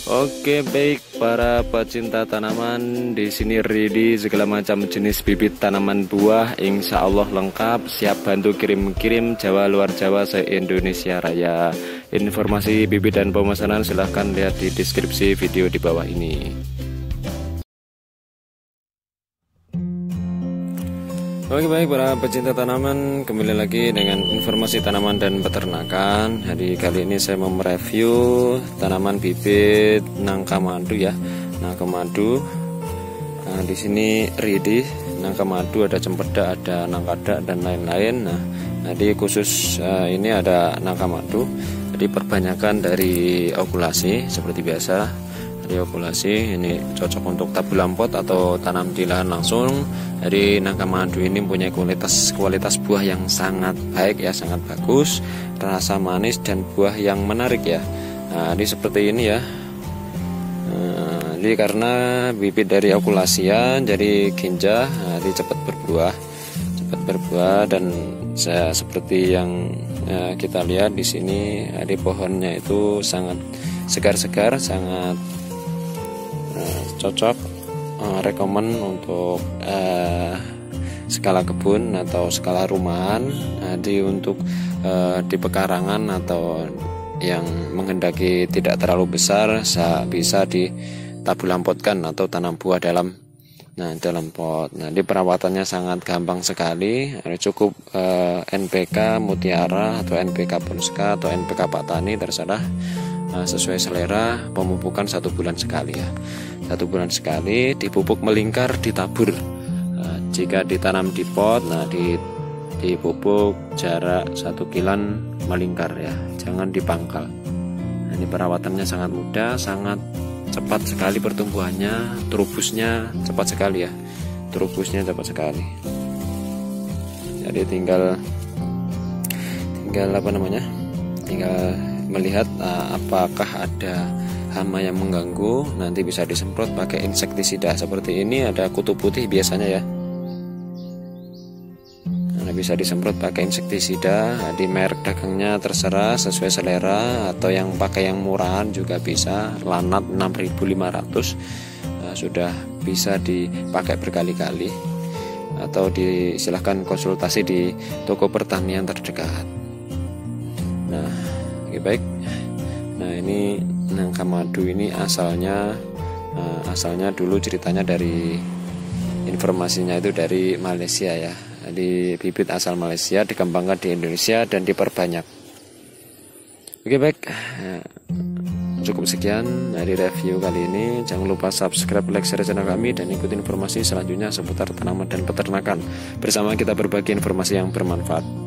Oke, baik para pecinta tanaman, di sini ready segala macam jenis bibit tanaman buah, insya Allah lengkap, siap bantu kirim-kirim Jawa luar Jawa se-Indonesia Raya. Informasi bibit dan pemesanan silahkan lihat di deskripsi video di bawah ini. Oke, baik para pecinta tanaman, kembali lagi dengan informasi tanaman dan peternakan. Jadi kali ini saya mau mereview tanaman bibit nangka madu ya. Nangka madu. Nah, di sini ready nangka madu, ada cempedak, ada nangkada dan lain-lain. Nah, jadi khusus ini ada nangka madu. Jadi perbanyakan dari okulasi seperti biasa. Jadi okulasi ini cocok untuk tabulam pot atau tanam di lahan langsung. Jadi nangka madu ini punya kualitas buah yang sangat baik ya, sangat bagus, rasa manis dan buah yang menarik ya. Nah, ini seperti ini ya. Jadi karena bibit dari okulasian, jadi ginja, jadi cepat berbuah dan seperti yang kita lihat di sini, di pohonnya itu sangat segar-segar, sangat cocok, rekomen untuk skala kebun atau skala rumahan. Jadi untuk di pekarangan atau yang menghendaki tidak terlalu besar bisa ditabulampotkan atau tanam buah dalam pot. Nah, di perawatannya sangat gampang sekali. Cukup NPK Mutiara atau NPK Ponska atau NPK Patani, terserah, sesuai selera. Pemupukan 1 bulan sekali ya, 1 bulan sekali, dipupuk melingkar, ditabur. Jika ditanam di pot, dipupuk jarak 1 kilan melingkar ya, jangan dipangkal. Ini perawatannya sangat mudah, sangat cepat sekali pertumbuhannya, terubusnya cepat sekali ya, jadi tinggal melihat apakah ada hama yang mengganggu, nanti bisa disemprot pakai insektisida. Seperti ini ada kutu putih biasanya ya, bisa disemprot pakai insektisida. Di merek dagangnya terserah, sesuai selera, atau yang pakai yang murahan juga bisa. Lanat 6.500 sudah bisa dipakai berkali-kali, atau silahkan konsultasi di toko pertanian terdekat. Nah, oke, baik. Nah, ini nangka madu ini asalnya dulu ceritanya dari informasinya itu dari Malaysia ya. Jadi bibit asal Malaysia dikembangkan di Indonesia dan diperbanyak. Oke, baik, cukup sekian dari review kali ini. Jangan lupa subscribe, like, share channel kami, dan ikuti informasi selanjutnya seputar tanaman dan peternakan. Bersama kita berbagi informasi yang bermanfaat.